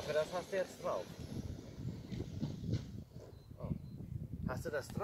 hoffe, das hast du jetzt drauf. Oh. Hast du das drauf?